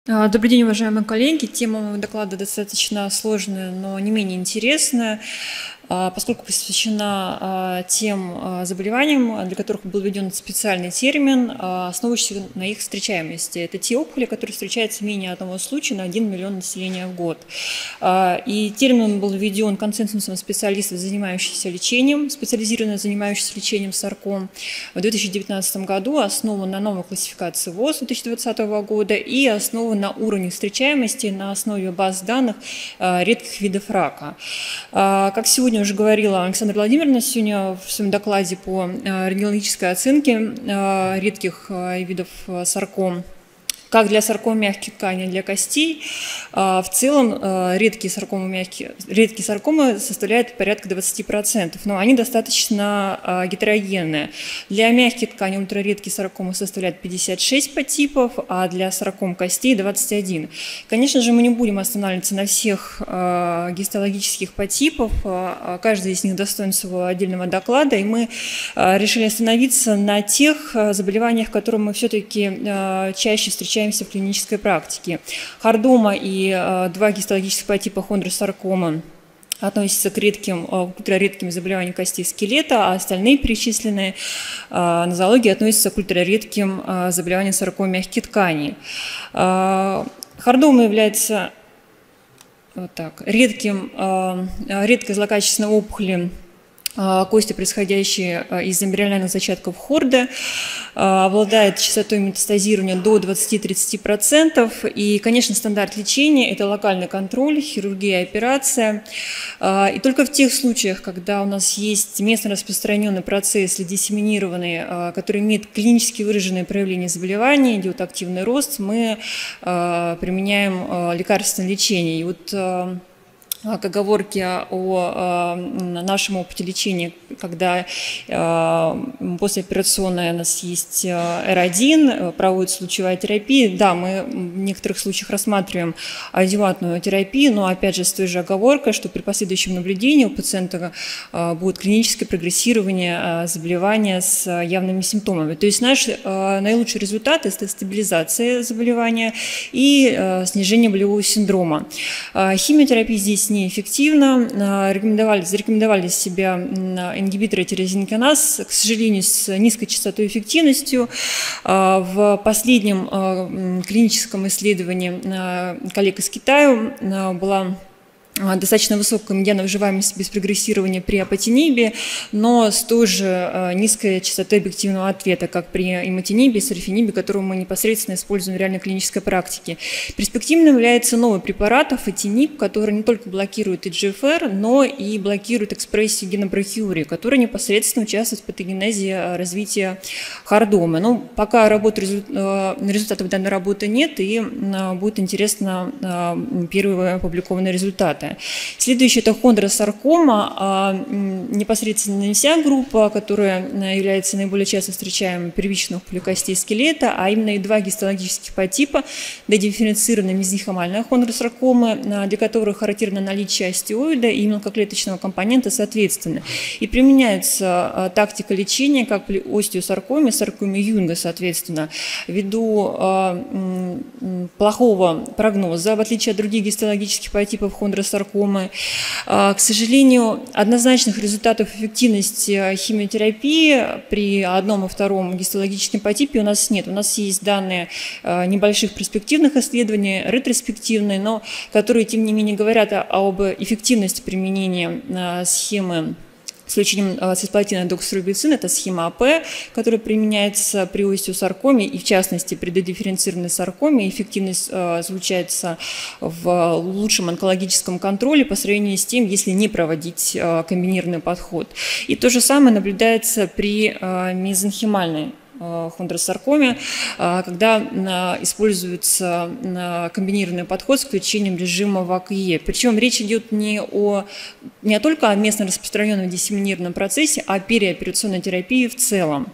Добрый день, уважаемые коллеги. Тема моего доклада достаточно сложная, но не менее интересная, поскольку посвящена тем заболеваниям, для которых был введен специальный термин, основывающийся на их встречаемости. Это те опухоли, которые встречаются менее одного случая на 1 миллион населения в год. И термин был введен консенсусом специалистов, занимающихся лечением, специализированно занимающихся лечением сарком в 2019 году, основан на новой классификации ВОЗ 2020 года и основан на уровне встречаемости на основе баз данных редких видов рака. Как сегодня уже говорила Александра Владимировна сегодня в своем докладе по рентгенологической оценке редких видов сарком, как для сарком мягких тканей, для костей, в целом редкие саркомы составляют порядка 20%, но они достаточно гетерогенные. Для мягких тканей ультраредкие саркомы составляют 56 подтипов, а для сарком костей 21. Конечно же, мы не будем останавливаться на всех гистологических подтипов, каждый из них достоин своего отдельного доклада, и мы решили остановиться на тех заболеваниях, которые мы все-таки чаще встречаем в клинической практике. Хардома и два гистологических подтипа хондросаркома относятся к ультраредким заболеваниям костей скелета, а остальные перечисленные нозологии относятся к ультраредким заболеваниям сарком мягких тканей. Хардома является редкой злокачественной опухолью кости, происходящие из эмбриональных зачатков Хорда, обладает частотой метастазирования до 20-30%. И, конечно, стандарт лечения – это локальный контроль, хирургия, операция. И только в тех случаях, когда у нас есть местно распространенный процесс или диссеминированный, который имеет клинически выраженные проявления заболевания, идет активный рост, мы применяем лекарственное лечение. И вот к оговорке о нашем опыте лечения, когда послеоперационная у нас есть R1, проводится лучевая терапия. Да, мы в некоторых случаях рассматриваем адъювантную терапию, но опять же с той же оговоркой, что при последующем наблюдении у пациента будет клиническое прогрессирование заболевания с явными симптомами. То есть наш наилучший результат – это стабилизация заболевания и снижение болевого синдрома. Химиотерапия здесь неэффективно, зарекомендовали себя ингибиторы тирозинкиназ, к сожалению, с низкой частотой и эффективностью. В последнем клиническом исследовании коллег из Китая была достаточно высокая медиана выживаемости без прогрессирования при апатинибе, но с той же низкой частотой объективного ответа, как при иматинибе и сорфинибе, которую мы непосредственно используем в реальной клинической практике. Перспективным является новый препарат афатиниб, который не только блокирует EGFR, но и блокирует экспрессию гена брахиурии, который непосредственно участвует в патогенезе развития хардомы. Но пока результатов данной работы нет, и будет интересно первые опубликованные результаты. Следующее – это хондросаркома, непосредственно не вся группа, которая является наиболее часто встречаемой первичной опухолью костей скелета, а именно и два гистологических подтипа, дедифференцированная мезенхимальная хондросаркома, для которых характерно наличие остеоида и мелкоклеточного компонента соответственно. И применяется тактика лечения как при остеосаркоме, саркоме Юнга соответственно, ввиду плохого прогноза, в отличие от других гистологических подтипов хондросаркомы. К сожалению, однозначных результатов эффективности химиотерапии при одном и втором гистологическом подтипе у нас нет. У нас есть данные небольших перспективных исследований, ретроспективные, но которые, тем не менее, говорят об эффективности применения схемы с лечением цисплатина доксорубицин, это схема АП, которая применяется при остеосаркоме и в частности при дедифференцированной саркоме. Эффективность заключается в лучшем онкологическом контроле по сравнению с тем, если не проводить комбинированный подход. И то же самое наблюдается при мезенхимальной хондросаркоме, когда используется комбинированный подход с включением режима ВАК-Е. Причем речь идет не только о местно распространенном диссеминированном процессе, а о переоперационной терапии в целом.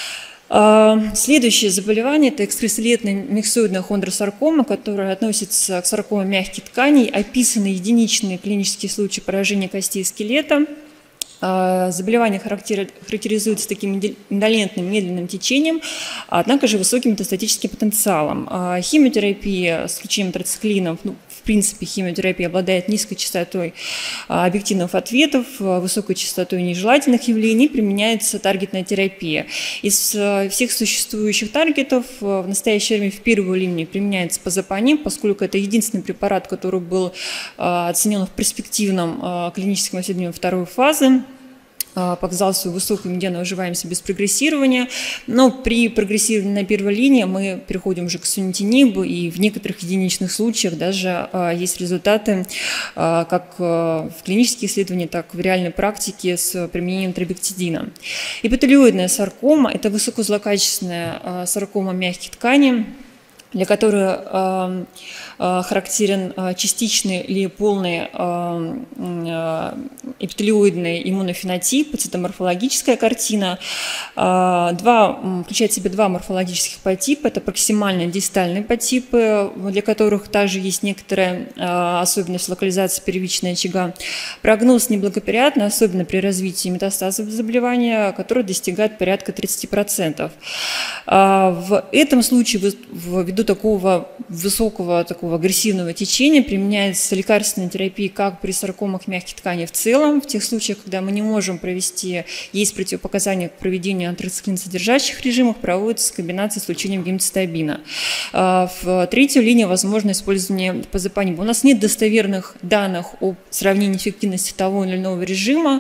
Следующее заболевание – это экскрессилетная миксоидная хондросаркома, которая относится к саркоме мягких тканей. Описаны единичные клинические случаи поражения костей скелета. Заболевание характеризуется таким индолентным медленным течением, однако же высоким метастатическим потенциалом. Химиотерапия с включением тетрациклинов, в принципе, химиотерапия обладает низкой частотой объективных ответов, высокой частотой нежелательных явлений, применяется таргетная терапия. Из всех существующих таргетов в настоящее время в первую линию применяется пазопаниб, поскольку это единственный препарат, который был оценен в перспективном клиническом исследовании второй фазы, показал свою высокую медианную выживаемость без прогрессирования, но при прогрессировании на первой линии мы переходим уже к сунитинибу, и в некоторых единичных случаях даже есть результаты как в клинических исследованиях, так и в реальной практике с применением трабектидина. Эпителиоидная саркома – это высокозлокачественная саркома мягких тканей, для которой характерен частичный или полный эпителиоидный иммунофенотип, цитоморфологическая картина. Включает в себя два морфологических подтипа. Это проксимальные и дистальные подтипы, для которых также есть некоторая особенность локализации первичного очага. Прогноз неблагоприятный, особенно при развитии метастазов заболевания, который достигает порядка 30%. В этом случае, ввиду такого высокого, такого агрессивного течения, применяется лекарственная терапия как при саркомах мягких тканей в целом, в тех случаях, когда мы не можем провести, есть противопоказания к проведению антрациклин-содержащих режимов, проводится комбинация с лечением гемцитабина. В третью линию возможно использование пазопаниба. У нас нет достоверных данных о сравнении эффективности того или иного режима,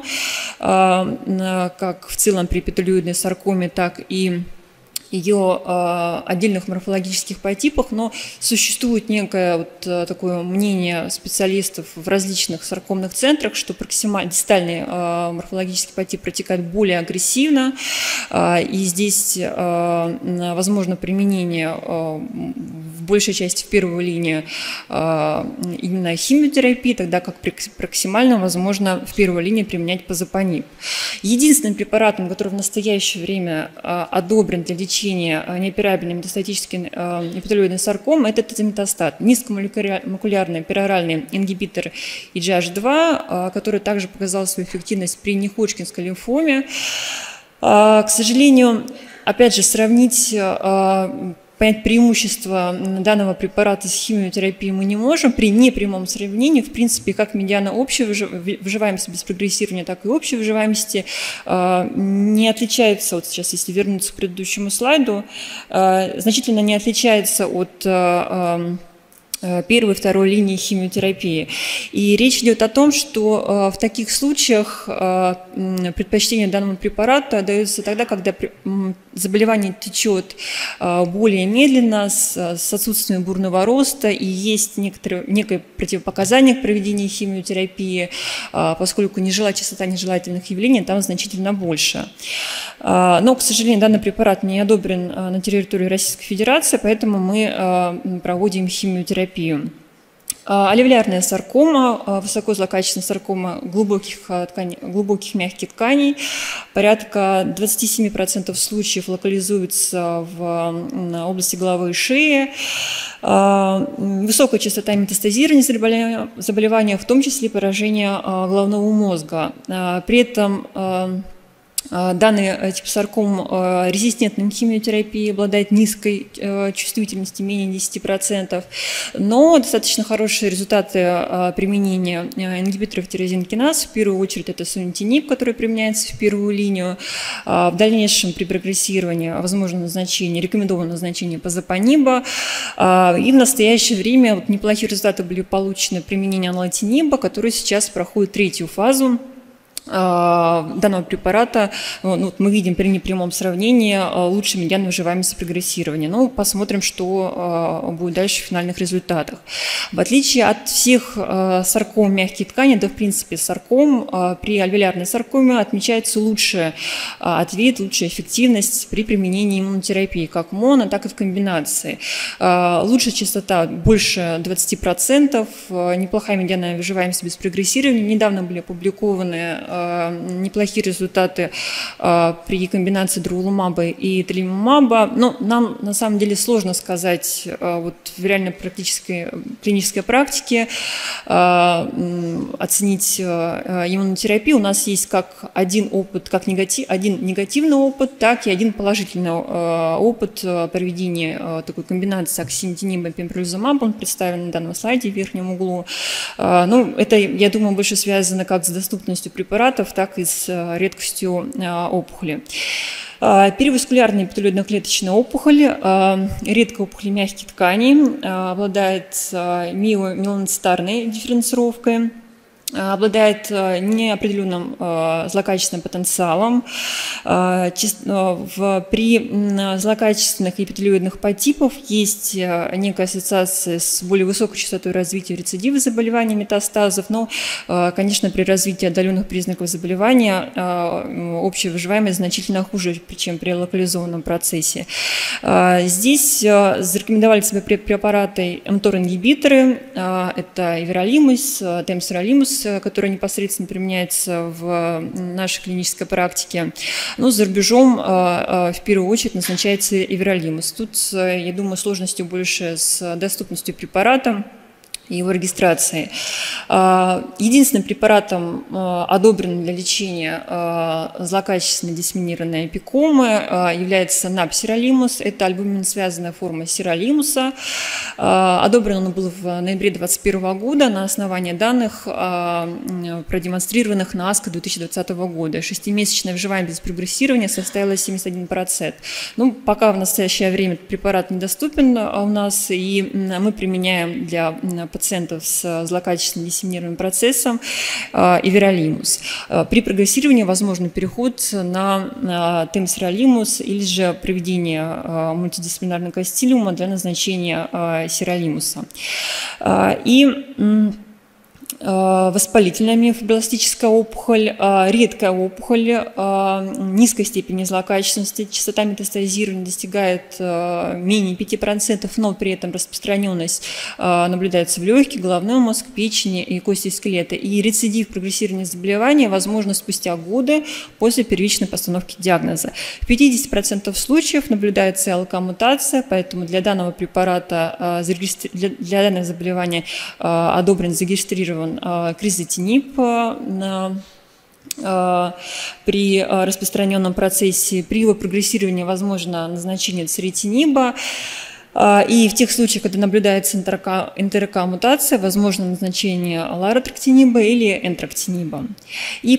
как в целом при эпителиоидной саркоме, так и ее отдельных морфологических подтипах, но существует некое такое мнение специалистов в различных саркомных центрах, что дистальный морфологический подтип протекает более агрессивно, и здесь возможно применение в большей части в первую линию именно химиотерапии, тогда как при проксимальном возможно в первую линию применять пазопаниб. Единственным препаратом, который в настоящее время одобрен для лечения неоперабельной метастатической эпителиоидной саркомы, это тезометостат, низкомолекулярный пероральный ингибитор IGH2, который также показал свою эффективность при неходжкинской лимфоме. К сожалению, опять же, понять преимущество данного препарата с химиотерапией мы не можем при непрямом сравнении. В принципе, как медиана общей выживаемости без прогрессирования, так и общей выживаемости не отличается, вот сейчас, если вернуться к предыдущему слайду, значительно не отличается от первой и второй линии химиотерапии. И речь идет о том, что в таких случаях предпочтение данному препарату дается тогда, когда заболевание течет более медленно, с отсутствием бурного роста, и есть некое противопоказание к проведению химиотерапии, поскольку частота нежелательных явлений там значительно больше. Но, к сожалению, данный препарат не одобрен на территории Российской Федерации, поэтому мы проводим химиотерапию. Аллевиальная саркома, высокозлокачественная саркома глубоких мягких тканей, порядка 27% случаев локализуется в области головы и шеи. Высокая частота метастазирования заболевания, в том числе поражение головного мозга. При этом данный тип сарком резистентным к химиотерапии, обладает низкой чувствительностью, менее 10%, но достаточно хорошие результаты применения ингибиторов тирозин-киназ. В первую очередь это сунитиниб, который применяется в первую линию. В дальнейшем при прогрессировании возможно рекомендовано назначение пазопаниба. И в настоящее время неплохие результаты были получены применением алатиниба, который сейчас проходит третью фазу данного препарата. Мы видим при непрямом сравнении лучше медианной выживаемости прогрессирования. Посмотрим, что будет дальше в финальных результатах. В отличие от всех сарком мягких тканей, да, в принципе, сарком, при альвеолярной саркоме отмечается лучший ответ, лучшая эффективность при применении иммунотерапии, как моно, так и в комбинации. Лучшая частота больше 20%, неплохая медианная выживаемость без прогрессирования. Недавно были опубликованы неплохие результаты при комбинации durvalumab и trelimumab. Но нам на самом деле сложно сказать вот в реальной практической клинической практике оценить иммунотерапию. У нас есть как один опыт, один негативный опыт, так и один положительный опыт проведения такой комбинации аксинтиниба и пембролизумаба. Он представлен на данном слайде в верхнем углу. Ну, это, я думаю, больше связано как с доступностью препаратов, так и с редкостью опухоли. Периваскулярная эпителиоидно-клеточная опухоль, редкая опухоль мягких тканей, обладает миомеланоцитарной дифференцировкой, обладает неопределенным злокачественным потенциалом. При злокачественных эпителиоидных подтипов есть некая ассоциация с более высокой частотой развития рецидива заболеваний, метастазов, но, конечно, при развитии отдаленных признаков заболевания общая выживаемость значительно хуже, чем при локализованном процессе. Здесь зарекомендовали себя препараты МТОР-ингибиторы, это эверолимус, темсиролимус, который непосредственно применяется в нашей клинической практике. Но за рубежом в первую очередь назначается эверолимус. Тут, я думаю, сложностью больше с доступностью препарата и его регистрации. Единственным препаратом, одобренным для лечения злокачественной диссеминированной эпикомы, является НАП-сиролимус. Это альбумин-связанная форма сиролимуса. Одобрен он был в ноябре 2021 года на основании данных, продемонстрированных на АСКО 2020 года. Шестимесячная выживаемость без прогрессирования составила 71%. Ну, пока в настоящее время этот препарат недоступен у нас, и мы применяем для пациентов с злокачественным диссеминированным процессом эверолимус. При прогрессировании возможен переход на темсиролимус или же проведение мультидисциплинарного стилиума для назначения сиролимуса. Воспалительная миофибростическая опухоль, редкая опухоль низкой степени злокачественности, частота метастазирования достигает менее 5%, но при этом распространенность наблюдается в легких, головной мозг, печени и кости скелета. И рецидив прогрессирования заболевания возможно спустя годы после первичной постановки диагноза. В 50% случаев наблюдается ЛК-мутация, поэтому для данного препарата, для данного заболевания одобрен, зарегистрирован кризотинип при распространенном процессе. При его прогрессировании возможно назначение церетиниба. И в тех случаях, когда наблюдается НТРК-мутация, возможно назначение ларотрактиниба или энтрактиниба. И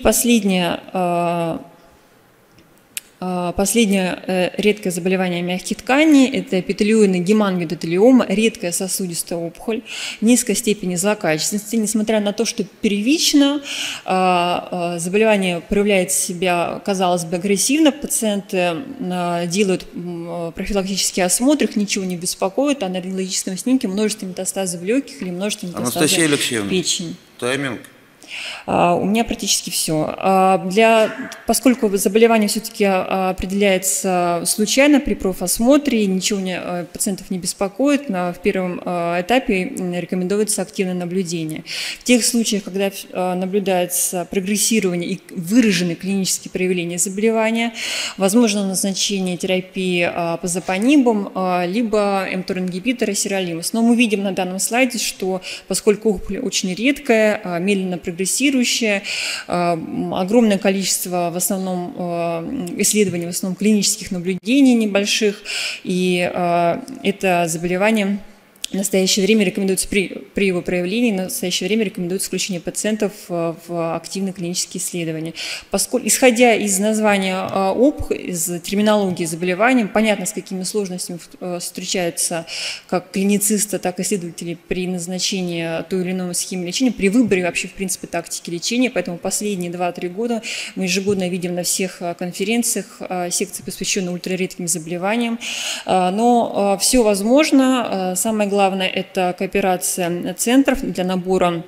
последнее редкое заболевание мягких тканей – это эпителиоидная гемангиодотелиома, редкая сосудистая опухоль низкой степени злокачественности. Несмотря на то, что первично заболевание проявляет себя, казалось бы, агрессивно, пациенты делают профилактический осмотр, их ничего не беспокоит, а на рентгенологическом снимке множество метастазов в легких или множество метастазов в печени. Тайминг. У меня практически все. Поскольку заболевание все-таки определяется случайно при профосмотре, ничего пациентов не беспокоит, в первом этапе рекомендуется активное наблюдение. В тех случаях, когда наблюдается прогрессирование и выраженные клинические проявления заболевания, возможно назначение терапии пазопанибом, либо МТОР-ингибитора сиролимус. Но мы видим на данном слайде, что поскольку опухоль очень редкая, медленно прогрессирующая, огромное количество в основном исследований, в основном клинических наблюдений небольших, и это заболевание в настоящее время рекомендуется при его проявлении, в настоящее время рекомендуется включение пациентов в активные клинические исследования. Исходя из названия из терминологии заболевания, понятно, с какими сложностями встречаются как клинициста, так и исследователи при назначении той или иной схемы лечения, при выборе вообще, в принципе, тактики лечения. Поэтому последние 2-3 года мы ежегодно видим на всех конференциях секции, посвященные ультраредким заболеваниям. Но все возможно. Самое главное – это кооперация центров для набора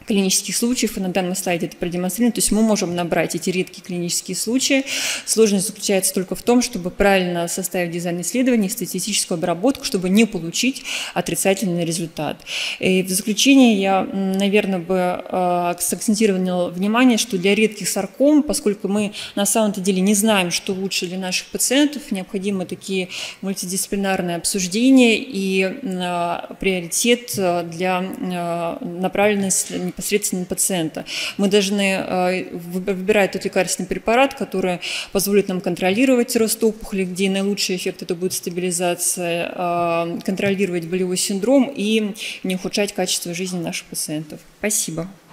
клинических случаев, и на данном слайде это продемонстрировано. То есть мы можем набрать эти редкие клинические случаи. Сложность заключается только в том, чтобы правильно составить дизайн исследования, статистическую обработку, чтобы не получить отрицательный результат. И в заключение я, наверное, бы сакцентировала внимание, что для редких сарком, поскольку мы на самом-то деле не знаем, что лучше для наших пациентов, необходимы такие мультидисциплинарные обсуждения и приоритет для направленности непосредственно пациента. Мы должны выбирать тот лекарственный препарат, который позволит нам контролировать рост опухоли, где наилучший эффект это будет стабилизация, контролировать болевой синдром и не ухудшать качество жизни наших пациентов. Спасибо.